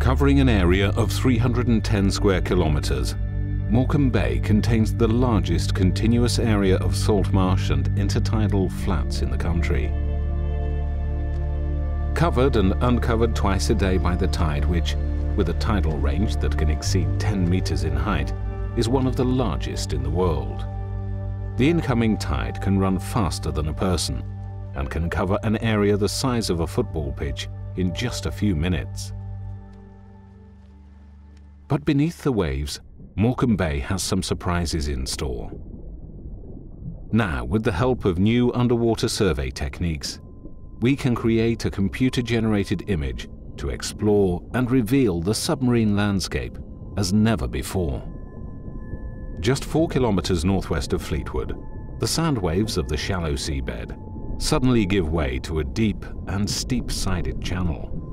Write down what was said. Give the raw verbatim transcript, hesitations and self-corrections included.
Covering an area of three hundred ten square kilometres, Morecambe Bay contains the largest continuous area of salt marsh and intertidal flats in the country. Covered and uncovered twice a day by the tide, which, with a tidal range that can exceed ten metres in height, is one of the largest in the world. The incoming tide can run faster than a person and can cover an area the size of a football pitch in just a few minutes. But beneath the waves, Morecambe Bay has some surprises in store. Now, with the help of new underwater survey techniques, we can create a computer-generated image to explore and reveal the submarine landscape as never before. Just four kilometres northwest of Fleetwood, the sand waves of the shallow seabed suddenly give way to a deep and steep-sided channel.